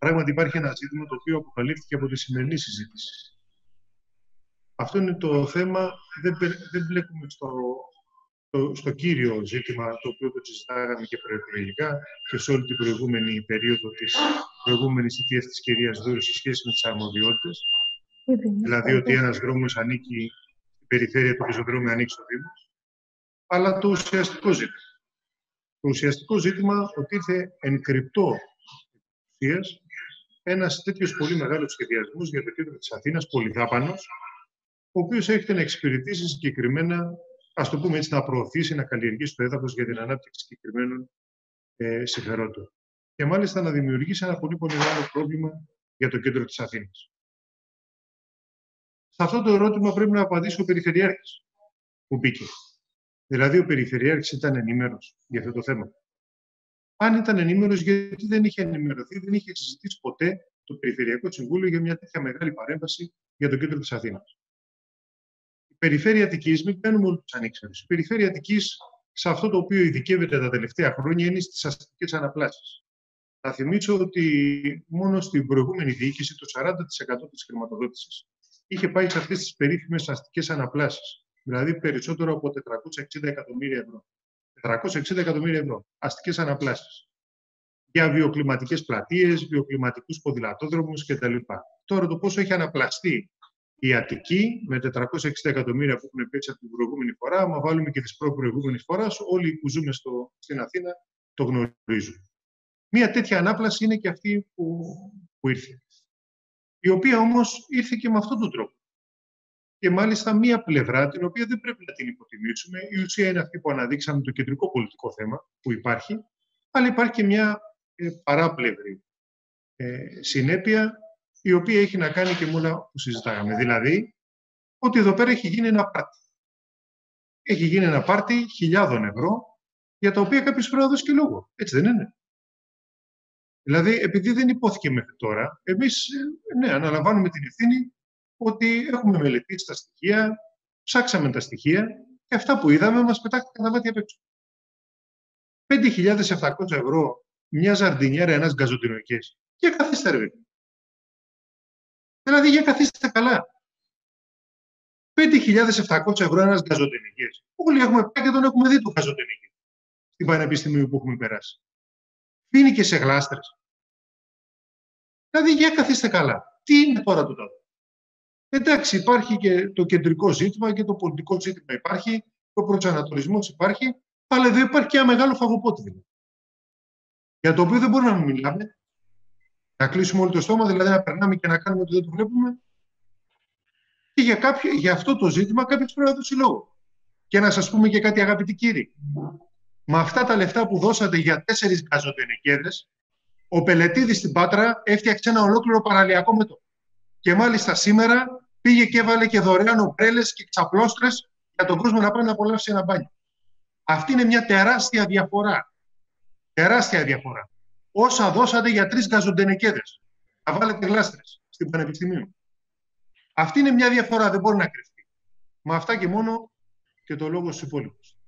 Πράγματι υπάρχει ένα ζήτημα το οποίο αποκαλύφθηκε από τη σημερινή συζήτηση. Αυτό είναι το θέμα, δεν βλέπουμε στο κύριο ζήτημα, το οποίο το συζητάγαμε και προεκλογικά και σε όλη την προηγούμενη περίοδο της προηγούμενης θητείας της κυρίας Δούρου σε σχέση με τις αρμοδιότητες. Δηλαδή ότι ένας δρόμος ανήκει στην περιφέρεια, το πεζοδρόμιο ανήκει στο Δήμο. Αλλά το ουσιαστικό ζήτημα. Το ουσιαστικό ζήτημα ότι ήρθε εν κρυπτό ουσίας ένας τέτοιος πολύ μεγάλος σχεδιασμός για το κέντρο της Αθήνας, πολυδάπανος, ο οποίος έρχεται να εξυπηρετήσει συγκεκριμένα, ας το πούμε έτσι, να προωθήσει, να καλλιεργήσει το έδαφος για την ανάπτυξη συγκεκριμένων συμφερόντων. Και μάλιστα να δημιουργήσει ένα πολύ μεγάλο πρόβλημα για το κέντρο της Αθήνας. Σε αυτό το ερώτημα πρέπει να απαντήσει ο Περιφερειάρχης που μπήκε. Δηλαδή, ο Περιφερειάρχης ήταν ενήμερος για αυτό το θέμα. Αν ήταν ενήμερος, γιατί δεν είχε ενημερωθεί, δεν είχε συζητήσει ποτέ το Περιφερειακό Συμβούλιο για μια τέτοια μεγάλη παρέμβαση για το κέντρο της Αθήνας. Η Περιφέρεια Αττικής, μην κάνουμε όλους τους ανήξερους. Η Περιφέρεια Αττικής, σε αυτό το οποίο ειδικεύεται τα τελευταία χρόνια, είναι στις αστικές αναπλάσεις. Να θυμίσω ότι μόνο στην προηγούμενη διοίκηση το 40% της χρηματοδότησης είχε πάει σε αυτές τις περίφημες αστικές αναπλάσεις. Δηλαδή περισσότερο από 460 εκατομμύρια ευρώ. 460 εκατομμύρια ευρώ αστικές αναπλάσεις. Για βιοκλιματικές πλατείες, βιοκλιματικούς ποδηλατόδρομους κτλ. Τώρα το πόσο έχει αναπλαστεί η Αττική με 460 εκατομμύρια που έχουν πέσει από την προηγούμενη φορά, άμα βάλουμε και τις προηγούμενες φορές, όλοι που ζούμε στην Αθήνα το γνωρίζουν. Μία τέτοια ανάπλαση είναι και αυτή που ήρθε. Η οποία όμως ήρθε και με αυτόν τον τρόπο. Και μάλιστα μία πλευρά, την οποία δεν πρέπει να την υποτιμήσουμε. Η ουσία είναι αυτή που αναδείξαμε, το κεντρικό πολιτικό θέμα που υπάρχει, αλλά υπάρχει και μια παράπλευρη συνέπεια, η οποία έχει να κάνει και με όλα που συζητάγαμε. Δηλαδή, ότι εδώ πέρα έχει γίνει ένα πάρτι. Έχει γίνει ένα πάρτι χιλιάδων ευρώ, για τα οποία κάποιος πρέπει να δώσει και λόγο. Έτσι δεν είναι? Δηλαδή, επειδή δεν υπόθηκε μέχρι τώρα, εμείς αναλαμβάνουμε την ευθύνη ότι έχουμε μελετήσει τα στοιχεία, ψάξαμε τα στοιχεία και αυτά που είδαμε μας πετάχτηκαν τα μάτια απ' έξω. 5.700 ευρώ μια ζαρντινιέρα, ένας γκαζοτινοϊκές. Για καθίστε ρε. Δηλαδή για καθίστε καλά. 5.700 ευρώ ένας γκαζοτινοϊκές. Όλοι έχουμε πάει και τον έχουμε δει το γκαζοτινοϊκές στην πανεπιστημίου που έχουμε περάσει. Πίνει και σε γλάστρες. Δηλαδή για καθίστε καλά. Τι είναι τώρα το τάδε? Εντάξει, υπάρχει και το κεντρικό ζήτημα και το πολιτικό ζήτημα υπάρχει, ο προσανατολισμός υπάρχει, αλλά εδώ υπάρχει και ένα μεγάλο φαγοπότη δηλαδή. Για το οποίο δεν μπορούμε να μιλάμε, να κλείσουμε όλο το στόμα, δηλαδή να περνάμε και να κάνουμε ότι δεν το βλέπουμε. Και για αυτό το ζήτημα κάποιος πρέπει να δώσει λόγο. Και να σας πούμε και κάτι, αγαπητοί κύριοι. Με αυτά τα λεφτά που δώσατε για 4 γκαζοτενεκέδες, ο Πελετίδης στην Πάτρα έφτιαξε ένα ολόκληρο παραλιακό μέτωπο. Και μάλιστα σήμερα πήγε και έβαλε και δωρεάν ομπρέλες και ξαπλώστρες για τον κόσμο να πάει να απολαύσει ένα μπάνιο. Αυτή είναι μια τεράστια διαφορά. Τεράστια διαφορά. Όσα δώσατε για 3 γκαζοντενεκέδες. Να βάλετε γλάστρες στην Πανεπιστημίου. Αυτή είναι μια διαφορά, δεν μπορεί να κρυφτεί. Με αυτά και μόνο και το λόγο στους υπόλοιπους.